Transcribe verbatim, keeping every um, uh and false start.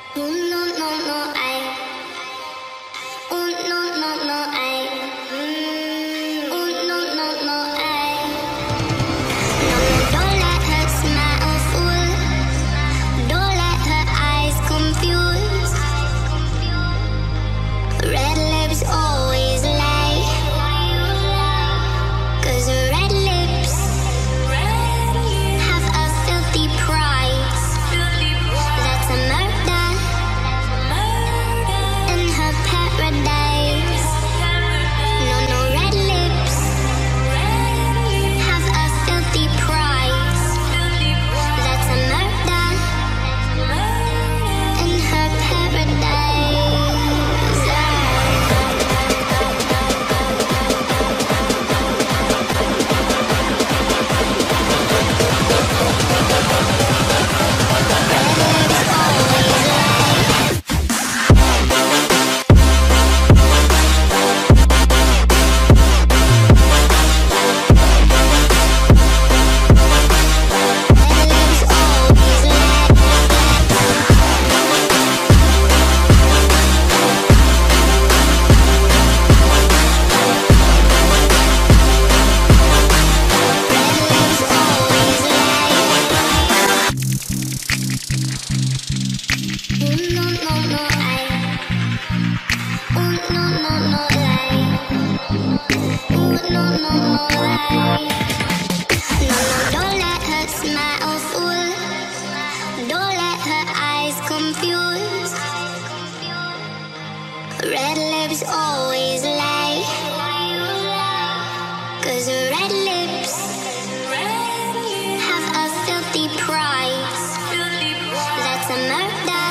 Oh no no no I. Oh no no no I. Mm. Oh no no no I. No no don't let her smile fool. Don't let her eyes confuse. Red lips always lie. 'Cause her red lips have a filthy price. That's a murder in her paradise. No, no, red lips have a filthy price. That's a murder in her paradise. Red lips always lie. 'Cause red lips have a filthy price. That's a murder